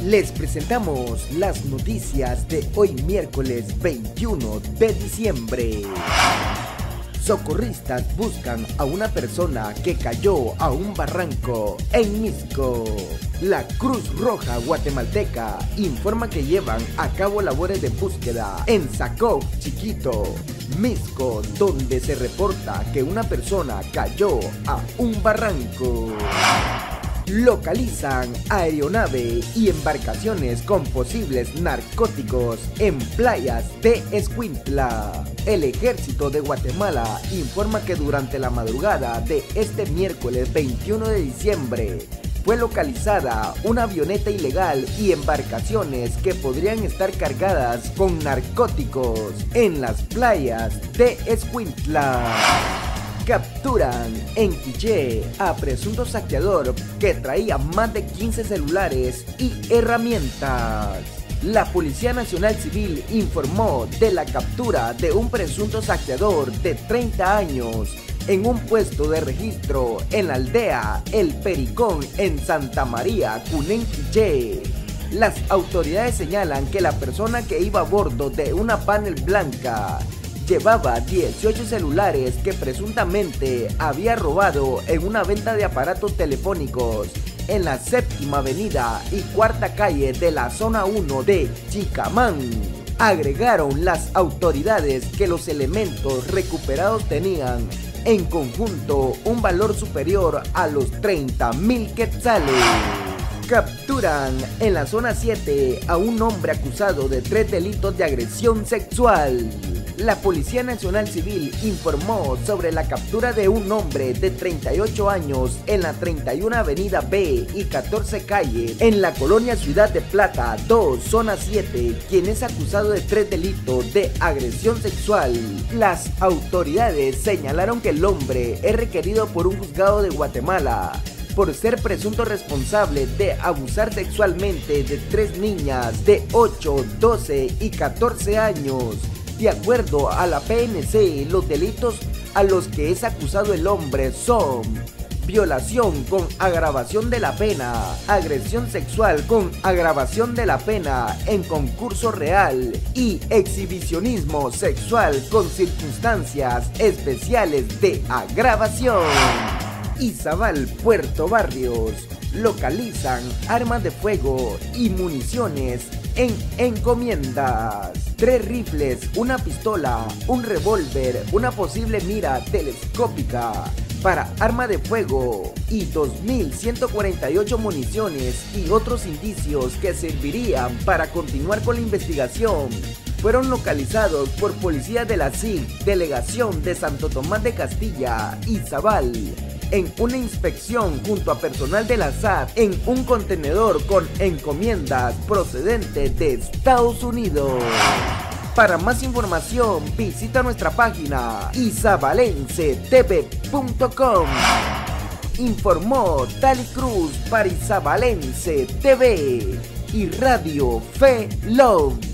Les presentamos las noticias de hoy miércoles 21 de diciembre. Socorristas buscan a una persona que cayó a un barranco en Misco. La Cruz Roja guatemalteca informa que llevan a cabo labores de búsqueda en Sacó, Chiquito, Misco, donde se reporta que una persona cayó a un barranco. Localizan aeronave y embarcaciones con posibles narcóticos en playas de Escuintla. El Ejército de Guatemala informa que durante la madrugada de este miércoles 21 de diciembre fue localizada una avioneta ilegal y embarcaciones que podrían estar cargadas con narcóticos en las playas de Escuintla. Capturan en Quiché a presunto saqueador que traía más de 15 celulares y herramientas. La Policía Nacional Civil informó de la captura de un presunto saqueador de 30 años en un puesto de registro en la aldea El Pericón en Santa María, Cunén, Quiché. Las autoridades señalan que la persona que iba a bordo de una panel blanca llevaba 18 celulares que presuntamente había robado en una venta de aparatos telefónicos en la 7ª avenida y 4ª calle de la zona 1 de Chicamán. Agregaron las autoridades que los elementos recuperados tenían en conjunto un valor superior a los 30,000 quetzales. Capturan en la zona 7 a un hombre acusado de 3 delitos de agresión sexual. La Policía Nacional Civil informó sobre la captura de un hombre de 38 años en la 31 Avenida B y 14 Calle, en la colonia Ciudad de Plata 2, zona 7, quien es acusado de 3 delitos de agresión sexual. Las autoridades señalaron que el hombre es requerido por un juzgado de Guatemala por ser presunto responsable de abusar sexualmente de 3 niñas de 8, 12 y 14 años. De acuerdo a la PNC, los delitos a los que es acusado el hombre son violación con agravación de la pena, agresión sexual con agravación de la pena en concurso real y exhibicionismo sexual con circunstancias especiales de agravación. Izabal, Puerto Barrios, localizan armas de fuego y municiones en encomiendas. 3 rifles, una pistola, un revólver, una posible mira telescópica para arma de fuego y 2.148 municiones y otros indicios que servirían para continuar con la investigación fueron localizados por policías de la SIC, Delegación de Santo Tomás de Castilla, Izabal, en una inspección junto a personal de la SAT en un contenedor con encomiendas procedentes de Estados Unidos. Para más información, visita nuestra página izabalencetv.com. Informó Tali Cruz para Izabalense TV y Radio Fe Love.